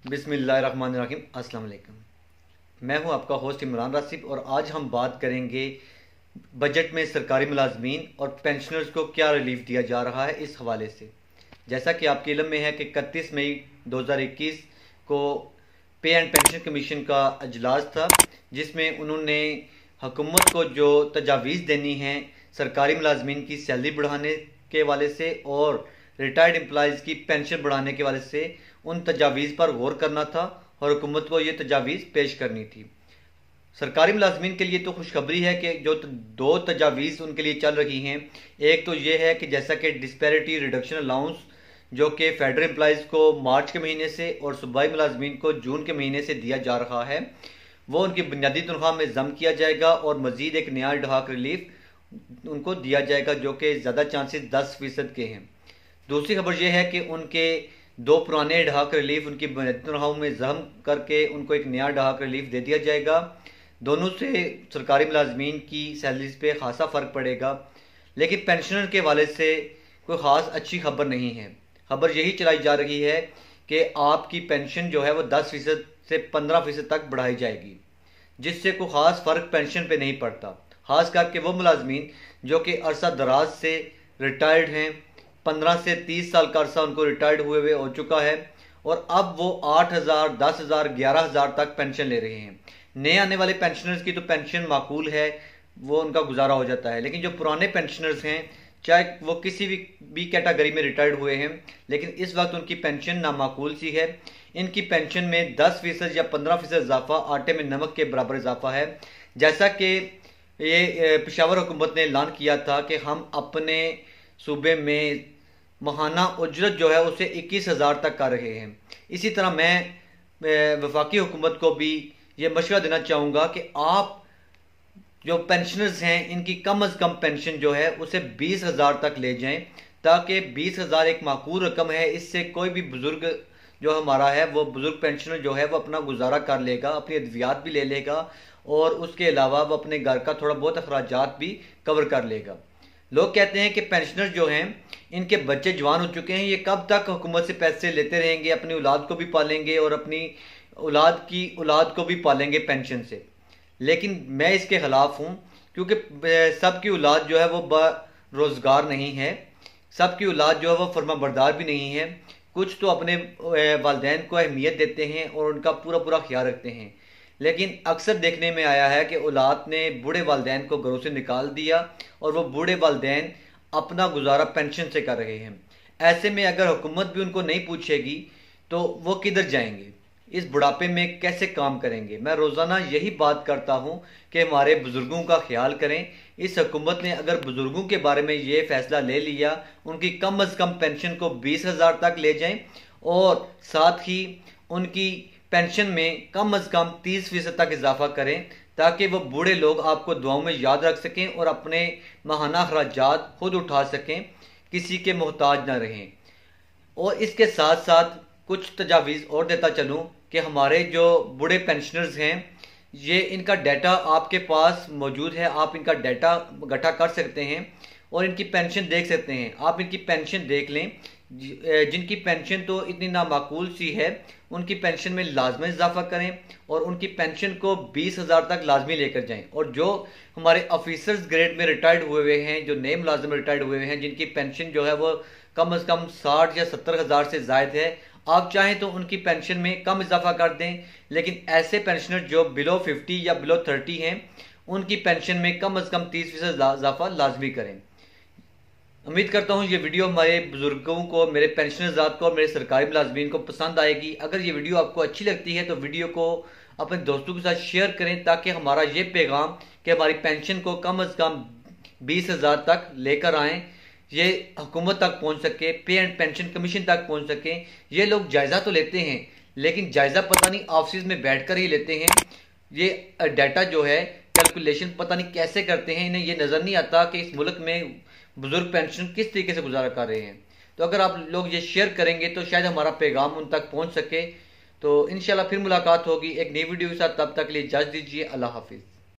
बिस्मिल्लाहिर्रहमानिर्रहीम। अस्सलाम वालेकुम। मैं हूं आपका होस्ट इमरान रासिब और आज हम बात करेंगे बजट में सरकारी मुलाजमीन और पेंशनर्स को क्या रिलीफ दिया जा रहा है इस हवाले से। जैसा कि आपके इल्म में है कि 31 मई 2021 को पे एंड पेंशन कमीशन का अजलास था, जिसमें उन्होंने हुकूमत को जो तजावीज़ देनी है सरकारी मुलाजमीन की सैलरी बढ़ाने के हवाले से और रिटायर्ड एम्प्लॉयज़ की पेंशन बढ़ाने के हवाले से उन तजावीज़ पर गौर करना था और हुकूमत को ये तजावीज़ पेश करनी थी। सरकारी मुलाजमीन के लिए तो खुशखबरी है कि जो दो तजावीज़ उनके लिए चल रही हैं, एक तो ये है कि जैसा कि डिस्पैरिटी रिडक्शन अलाउंस जो कि फेडरल एम्प्लॉयज़ को मार्च के महीने से और सूबाई मुलाजमीन को जून के महीने से दिया जा रहा है, वो उनकी बुनियादी तनख्वाह में जम किया जाएगा और मज़ीद एक नया ढाक रिलीफ उनको दिया जाएगा जो कि ज़्यादा चांसेस 10% के हैं। दूसरी खबर यह है कि उनके दो पुराने ढाक रिलीफ उनकी बुनियादी तनख्वाहों में जम करके उनको एक नया ढाक रिलीफ दे दिया जाएगा। दोनों से सरकारी मुलाजमीन की सैलरीज पे खासा फ़र्क पड़ेगा, लेकिन पेंशनर के हवाले से कोई ख़ास अच्छी खबर नहीं है। खबर यही चलाई जा रही है कि आपकी पेंशन जो है वो 10% से 15% तक बढ़ाई जाएगी, जिससे कोई ख़ास फ़र्क पेंशन पे नहीं पड़ता। ख़ास करके वो मुलाजमीन जो कि अरसा दराज से रिटायर्ड हैं, 15 से 30 साल का अरसा उनको रिटायर्ड हुए हो चुका है और अब वो 8,000, 10,000, 11,000 तक पेंशन ले रहे हैं। नए आने वाले पेंशनर्स की तो पेंशन माकूल है, वो उनका गुजारा हो जाता है, लेकिन जो पुराने पेंशनर्स हैं, चाहे वो किसी भी कैटेगरी में रिटायर्ड हुए हैं, लेकिन इस वक्त उनकी पेंशन नामाकूल सी है। इनकी पेंशन में 10% या 15% इजाफा आटे में नमक के बराबर इजाफा है। जैसा कि ये पेशावर हुकूमत ने ऐलान किया था कि हम अपने सूबे में माहाना उजरत जो है उसे 21,000 तक कर रहे हैं। इसी तरह मैं वफाकी हुकूमत को भी ये मशवरा देना चाहूँगा कि आप जो पेंशनर्स हैं इनकी कम अज़ कम पेंशन जो है उसे 20,000 तक ले जाएं, ताकि 20,000 एक माकूल रकम है। इससे कोई भी बुजुर्ग जो हमारा है वो बुजुर्ग पेंशनर जो है वो अपना गुजारा कर लेगा, अपनी अद्वियात भी ले लेगा और उसके अलावा वो अपने घर का थोड़ा बहुत अखराजात भी कवर कर लेगा। लोग कहते हैं कि पेंशनर जो हैं इनके बच्चे जवान हो चुके हैं, ये कब तक हुकूमत से पैसे लेते रहेंगे, अपनी औलाद को भी पालेंगे और अपनी औलाद की औलाद को भी पालेंगे पेंशन से। लेकिन मैं इसके ख़िलाफ़ हूँ, क्योंकि सबकी औलाद जो है वो रोज़गार नहीं है, सबकी औलाद जो है वो फर्माबरदार भी नहीं है। कुछ तो अपने वालिदैन को अहमियत देते हैं और उनका पूरा पूरा ख्याल रखते हैं, लेकिन अक्सर देखने में आया है कि औलाद ने बूढ़े वालिदैन को घरों से निकाल दिया और वो बूढ़े वालिदैन अपना गुजारा पेंशन से कर रहे हैं। ऐसे में अगर हुकूमत भी उनको नहीं पूछेगी तो वो किधर जाएंगे, इस बुढ़ापे में कैसे काम करेंगे। मैं रोज़ाना यही बात करता हूँ कि हमारे बुज़ुर्गों का ख्याल करें। इस हुकूमत ने अगर बुज़ुर्गों के बारे में ये फ़ैसला ले लिया, उनकी कम अज़ कम पेंशन को 20,000 तक ले जाएं और साथ ही उनकी पेंशन में कम अज़ कम 30% तक इजाफा करें, ताकि वो बूढ़े लोग आपको दुआओं में याद रख सकें और अपने माहाना अखराजात खुद उठा सकें, किसी के मोहताज ना रहें। और इसके साथ साथ कुछ तजावीज़ और देता चलूँ कि हमारे जो बूढ़े पेंशनर्स हैं, ये इनका डाटा आपके पास मौजूद है, आप इनका डाटा इकट्ठा कर सकते हैं और इनकी पेंशन देख सकते हैं। आप इनकी पेंशन देख लें, जिनकी पेंशन तो इतनी नामाकूल सी है उनकी पेंशन में लाजमी इजाफा करें और उनकी पेंशन को 20,000 तक लाजमी लेकर जाएं। और जो हमारे ऑफिसर्स ग्रेड में रिटायर्ड हुए हुए हैं, जो नए मुलाजिम रिटायर्ड हुए हुए हैं, जिनकी पेंशन जो है वो कम अज़ कम 60 या 70,000 से ज़ायद है, आप चाहें तो उनकी पेंशन में कम इजाफा कर दें। लेकिन ऐसे पेंशनर जो बिलो 50 या बिलो 30 हैं, उनकी पेंशन में कम अज़ कम 30% इजाफा लाजमी करें। उम्मीद करता हूँ ये वीडियो हमारे बुजुर्गों को, मेरे पेंशनर्स को और मेरे सरकारी मुलाजमीन को पसंद आएगी। अगर ये वीडियो आपको अच्छी लगती है तो वीडियो को अपने दोस्तों के साथ शेयर करें, ताकि हमारा ये पैगाम कि हमारी पेंशन को कम अज़ कम 20,000 तक लेकर आएँ, ये हुकूमत तक पहुँच सके, पे एंड पेंशन कमीशन तक पहुँच सके। ये लोग जायज़ा तो लेते हैं, लेकिन जायज़ा पता नहीं ऑफिस में बैठ कर ही लेते हैं। ये डाटा जो है कैलकुलेशन पता नहीं कैसे करते हैं, इन्हें ये नज़र नहीं आता कि इस मुल्क में बुजुर्ग पेंशन किस तरीके से गुजारा कर रहे हैं। तो अगर आप लोग ये शेयर करेंगे तो शायद हमारा पैगाम उन तक पहुंच सके। तो इंशाल्लाह फिर मुलाकात होगी एक नई वीडियो के साथ, तब तक के लिए इजाज़त दीजिए। अल्लाह हाफिज़।